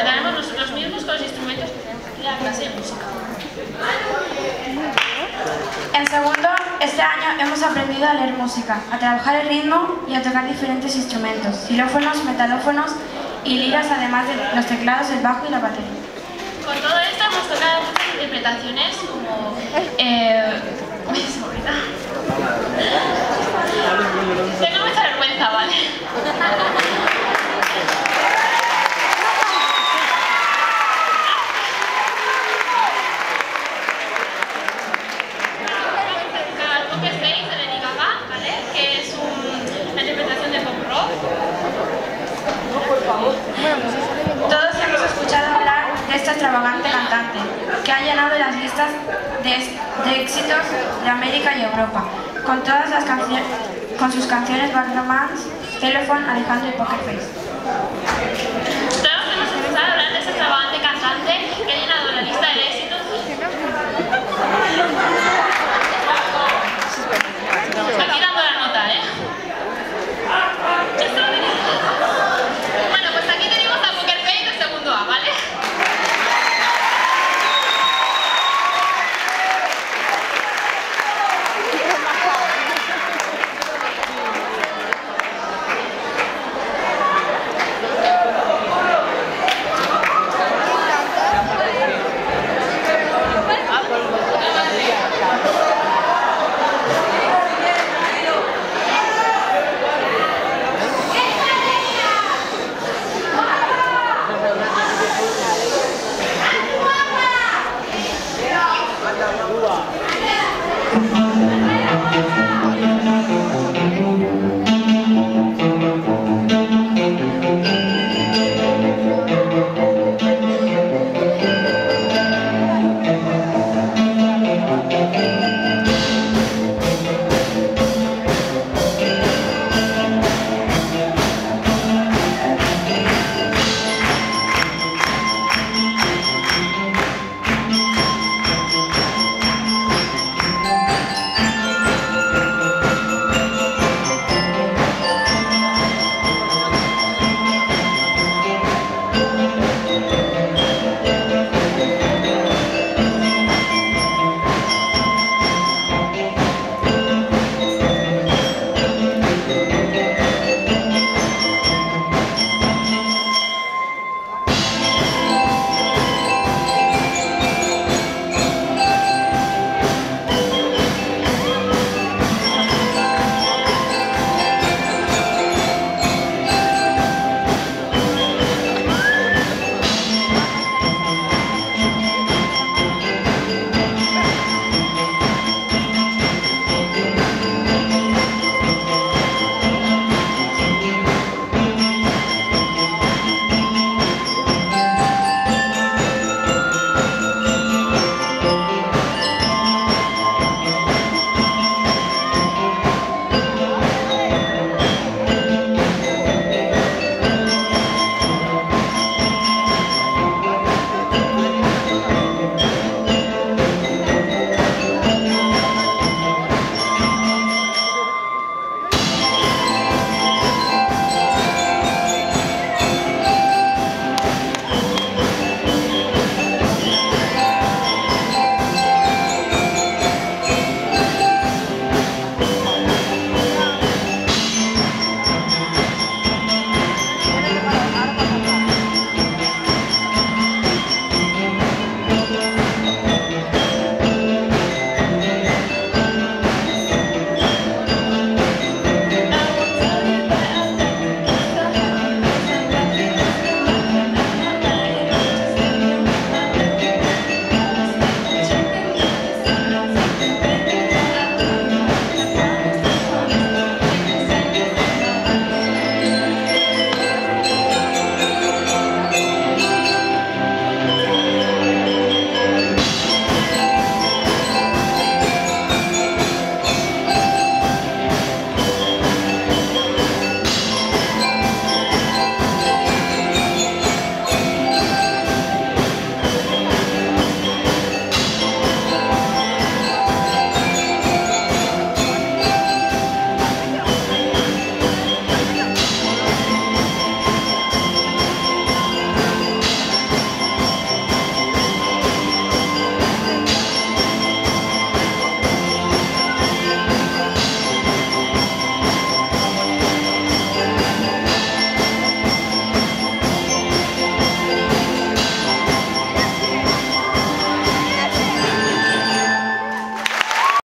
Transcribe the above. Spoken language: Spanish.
interpretaremos nosotros mismos con los instrumentos que tenemos aquí en la clase de música. En segundo, este año hemos aprendido a leer música, a trabajar el ritmo y a tocar diferentes instrumentos, xilófonos, metalófonos y liras, además de los teclados, el bajo y la batería. Con todo esto hemos tocado muchas interpretaciones como... Tengo mucha vergüenza, ¿vale? Todos hemos escuchado hablar de esta extravagante cantante que ha llenado las listas de éxitos de América y Europa con todas las canciones, con sus canciones Bad Romance, Telephone, Alejandro y Poker Face.